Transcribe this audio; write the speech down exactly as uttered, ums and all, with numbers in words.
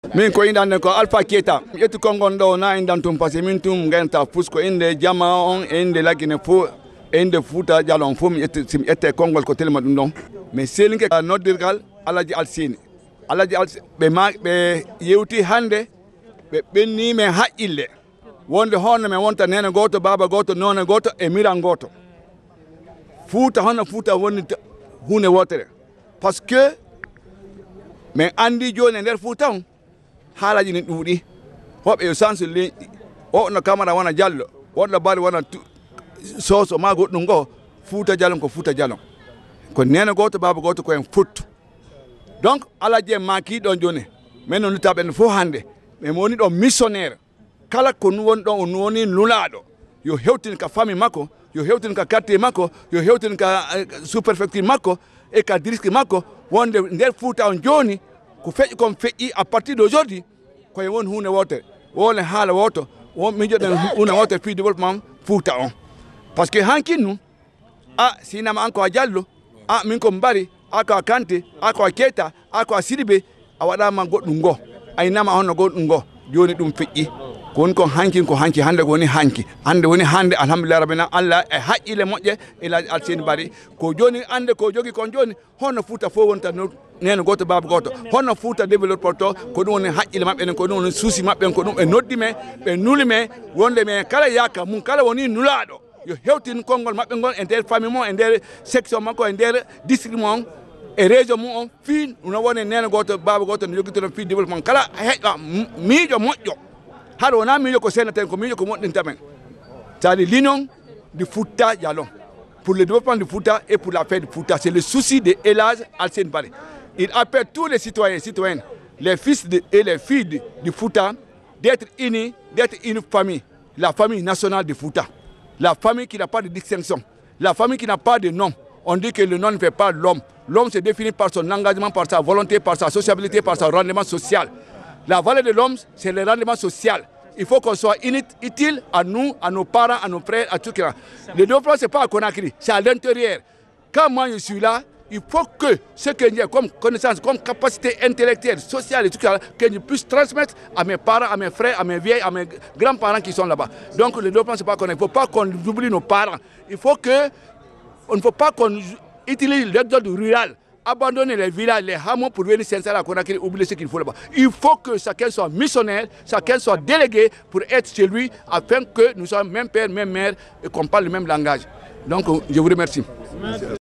Min ko indan ko Alpha Keita yetu kongon do na indan tum parce min tum ngenta fusko inde jama on inde lagine fo inde futa jalon fum yetu sim ete kongol ko telma dum don mais selinke noddirgal alaji alsini alaji al be ma be yewti hande be benni me haille wonde hono me wonta nene goto baba goto nona goto e miran goto futa hono futa woni hune wotere parce que mais andi joni nder futa on haalaji ni duudi hobbe yo sansu le o no camera wana jallo wonna bari wana soso ma goddum go futa jalon ko futa jalon ko nene goto baba goto ko en fut donc alaje maki don joni men non lutabe en fo hande mais moni do missionnaire kala ko nu won don o woni lulaado yo hewtin ka fami mako yo hewtin ka quartier mako yo hewtin ka sous préfecture mako e ka district mako wonde nder futa on joni ko feƴi kon feƴi à partir d'aujourd'hui koye won hunde wotere wone haala woto won mijoɗen hunde wotere fi développement fuuta on par ce que hankinnu a sinama an ko a diallo a min ko mbari a ko a Kanté a ko a Keita a ko a Sidibé a waɗama goɗɗum ngo aynama honno goɗɗum ngo joni ɗum feƴƴi ko woni ko hankin ko hanki hande ko woni hanki hande woni hande alhamdulillah rabbina Allah e haqqile moƴƴe Elhaji Alseni Bary ko joni ande ko jogi kon joni honno fuuta fo wonta nene goto baba goto honno fuuta développeur to ko ɗum woni haqqile mabɓe ko ɗum woni suusi mabɓe ko ɗum ɓe noddi me ɓe nuli me wonde me kala yaka mum kala woni nulaɗo yo hewtin konngol mabɓe ngol e nder famille mon e nder section makko e nder district mon e région mum on fi no woni nene goto baba goto no joguitoɗon fi développement kala heƴɗa miijo moƴƴo haɗo wona miijo ko senaten ko miijo ko moƴƴinta men c'est-à-dire l'union du Fouta Djallon pour le développement du Fouta et pour la paix du Fouta. C'est le souci de Elhaji Alseni Bary. Il appelle tous les citoyens et citoyennes, les fils de, et les filles de, du Fouta, d'être unis, d'être une famille, la famille nationale du Fouta, la famille qui n'a pas de distinction, la famille qui n'a pas de nom. On dit que le nom ne fait pas l'homme. L'homme se définit par son engagement, par sa volonté, par sa sociabilité, par son rendement social. La valeur de l'homme, c'est le rendement social. Il faut qu'on soit utile à nous, à nos parents, à nos frères, à tout ça. Le développement, ce n'est pas à Conakry, c'est à l'intérieur. Quand moi je suis là, il faut que ce que j'ai comme connaissance, comme capacité intellectuelle, sociale et tout ça, que je puisse transmettre à mes parents, à mes frères, à mes vieilles, à mes grands-parents qui sont là-bas. Donc le développement, ce n'est pas à Conakry. Il ne faut pas qu'on oublie nos parents. Il faut que, on ne faut pas qu'on utilise l'exode rural. Abandonner les villages, les hameaux pour venir s'installer à Conakry, oublier ce qu'il faut là-bas. Il faut que chacun soit missionnaire, chacun soit délégué pour être chez lui, afin que nous soyons même père, même mère et qu'on parle le même langage. Donc, je vous remercie. Merci.